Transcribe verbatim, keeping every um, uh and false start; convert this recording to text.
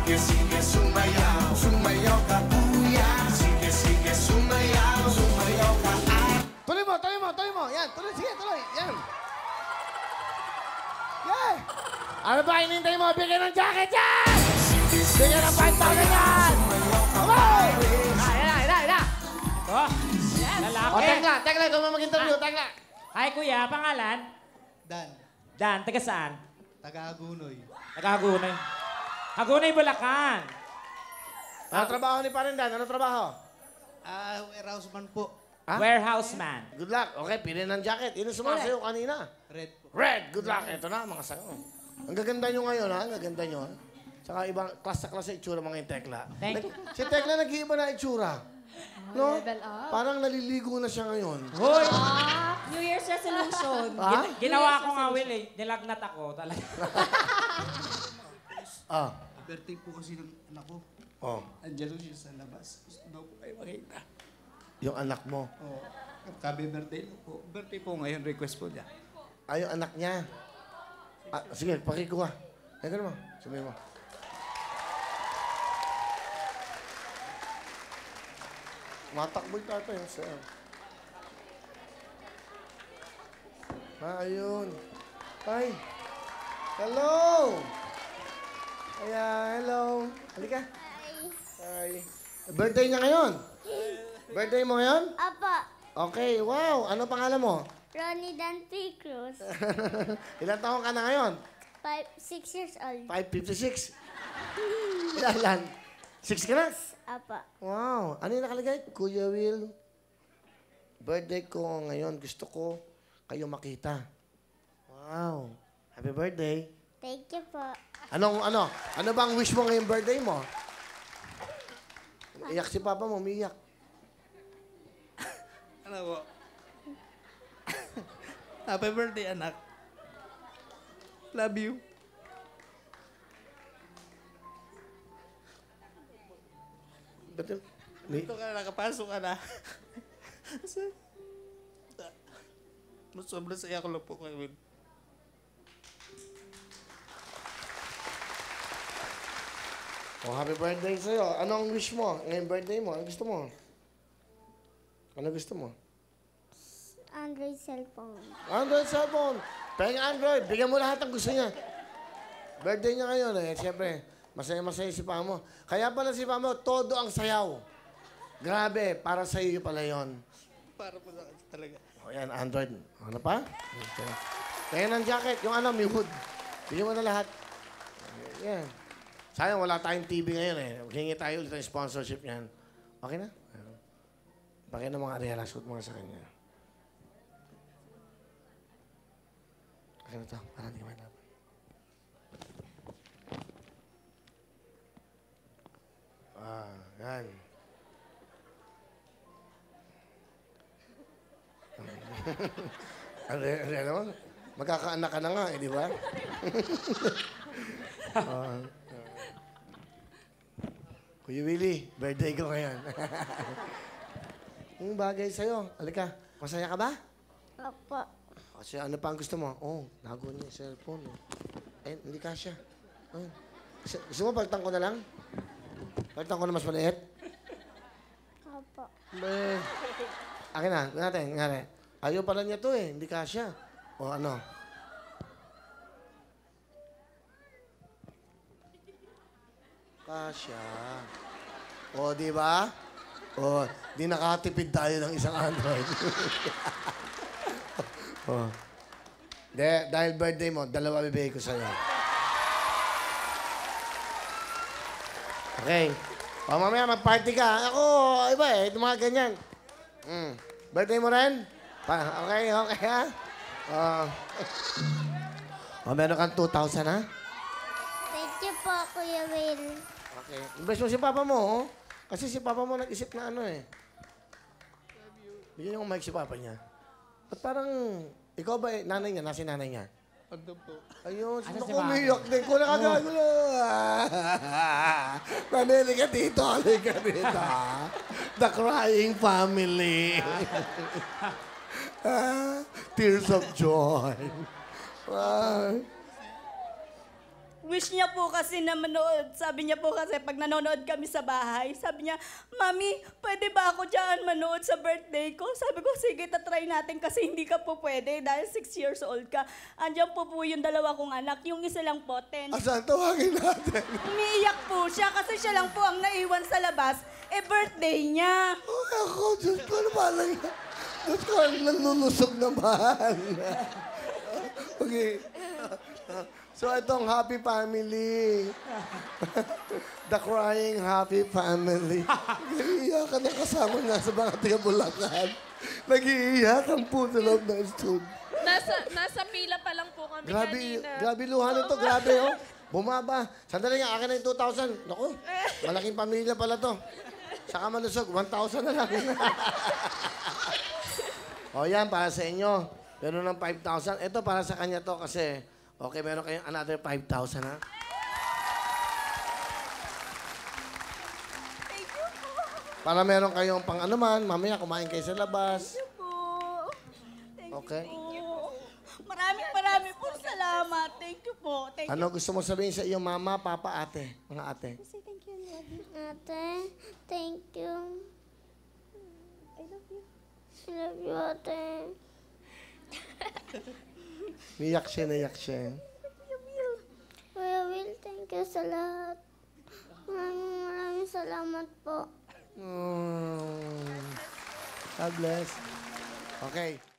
Sige, sige, sumayaw. Sumayaw ka, kuya. Sige, sige, sumayaw. Sumayaw ka, ay. Tuloy mo, tuloy mo, tuloy mo. Yan, tuloy, sige, tuloy. Yan. Yan. Ano ba hinintay mo? Bigyan ng jacket yan! Bigyan ng five thousand yan! Okay! Ah, yan na, yan na, yan na. Oh, lalaki. O, tekla, tekla, ikaw mo mag-interview, tekla. Hi, kuya. Pangalan? Dan, Dan. Taga saan? taga-Agunoy. Taga Hagunay. Hagunay, Bulacan. Ano trabaho ni Parin Dan? Ano trabaho? Ah, warehouse man po. Ha? Warehouse man. Good luck. Okay, pili ng jacket. Yun ang sumasayo kanina. Red po. Red, good luck. Ito na, mga sayo. Ang gaganda nyo ngayon, ha? Ang gaganda nyo, ha? Tsaka ibang klas sa klas sa itsura mga yung Tekla. Thank you. Si Tekla nag-iiba na itsura. No? level up. Parang naliligo na siya ngayon. Hoy! Ah, New Year's resolution. Ha? Ginawa ko nga, Will, eh. Nilagnat ako talaga. Ah. Birthday po kasi ng anak ko. Oh. Andiyan siya sa labas. Gusto daw po kayo makita. Yung anak mo. Oo. Kabi birthday po. Birthday po ngayon, request po niya. Ah, yung anak niya. Ah, sige, pakikuha. Ay, gano'n mo. Sabihin mo. Matakboy tatay. Sir. Ah, ayun. Ay. Hello! Kaya, hello. Halika. Hi. Birthday niya ngayon? Birthday mo ngayon? Apa, Okay, wow. Ano pangalan mo? Ronnie Dan P. Cruz. Ilan taong ka na ngayon? Five, six years old. five fifty-six. Ilan? Six ka na? Apa. Wow. Ano yung nakalagay? Kuya Will, birthday ko ngayon. Gusto ko kayo makita. Wow. Happy birthday. Thank you po. Anong, ano? Ano bang wish mo ngayong birthday mo? Iyak si Papa mo, umiiyak. Ano po? Happy birthday, anak. Love you. Ba't yun? May- Dito ka na, nakapasok ka na. Mas sobrang saya ko lang po kay Will. Oh, happy birthday sa'yo. Anong wish mo ngayong birthday mo? Ano gusto mo? Ano gusto mo? Android cellphone. Android cellphone. Peng Android. Bigyan mo lahat ng gusto niya. Birthday niya ngayon eh. Siyempre, masaya-masaya si Pamo. Kaya pala si Pamo, todo ang sayaw. Grabe, para sa iyo pala yun. Para po sa akin talaga. O yan, Android. Ano pa? Okay. Kaya ng jacket, yung ano, may hood. Bigyan mo na lahat. Yan. Sayang, wala tayong T V ngayon eh. Hingi tayo ulit ng sponsorship niyan. Okay na? Bakit na mga Ariela, shoot mga sa kanya. Okay na to. Parang hindi ka may laban. Ah, yan. Ano ano naman? Magkakaanak ka na nga, eh, di ba? Ah, Kuya Willie, birthday ko ngayon. Yung bagay sa'yo. Halika, masaya ka ba? Apa. Kasi ano pa ang gusto mo? Oh, nago niya yung cellphone. Eh, eh hindi kasya. Ayun. Gusto, gusto mo, palitan ko na lang? Palitan ko na mas maliit? Apa. Be. Akin na, tingnan natin, tingnan natin. Ayaw pala niya to eh, hindi kasya. O ano? Kasya. O, di ba? O, di nakatipid tayo ng isang Android. o. De, dahil birthday mo, dalawa bibigay ko sa'yo. Okay. O, mamaya mag-party ka. Ako, iba eh, yung mga ganyan. Mm. Birthday mo rin? Pa okay, okay ha? Uh, o, meron kang two thousand ha? Thank you po, Kuya Will. Okay. Imbes mo si Papa mo, oh. Kasi si Papa mo nag-isip na ano eh. Bigyan yung mic si Papa niya. At parang, ikaw ba eh, nanay niya? Nasi nanay niya? Ano po? Ayun, Ano sino si ko Mama? umiyak din ko nakagagulo. Nanay ka dito, alay ka dito. The crying family. Ah, tears of joy. Ah. wish niya po kasi na manood. Sabi niya po kasi pag nanonood kami sa bahay, sabi niya, Mami, pwede ba ako dyan manood sa birthday ko? Sabi ko, sige, tatry natin kasi hindi ka po pwede dahil six years old ka. Andiyan po po yung dalawa kong anak. Yung isa lang po, ten. Asan? Tawagin natin. Umiiyak po siya kasi siya lang po ang naiwan sa labas. Eh, birthday niya. Oh, ako, Diyos ko, ano ba lang? Diyos ko, ang nalulusog naman. Okay. So, itong happy family. The crying happy family. Nag-iiyak ka na kasama nga sa mga tiga Bulacan. Nag-iiyak ang po sa loob ng studio. Nasa, nasa pila pa lang po kami Grabe, kanina. grabe luha nito. Grabe, oh. Bumaba. Sandali nga, akin na yung two thousand. Naku, malaking pamilya pala to. Saka malusog, one thousand na lang. O yan, para sa inyo. Meron ng five thousand. Ito para sa kanya to kasi, okay, meron kayong another five thousand, ha? Thank you po. Para meron kayong pang ano man, mamaya kumain kayo sa labas. Thank you po. Thank Okay. you po. Maraming maraming po salamat. Thank you po. Thank Ano gusto mo sabihin sa iyong mama, papa, ate? Mga ate. you. Say thank you. I love you. Ate, thank you. I love you. I love you, ate. Niyak siya, niyak siya. Kuya Will, thank you sa lahat. Maraming maraming salamat po. Mm. God bless. Okay.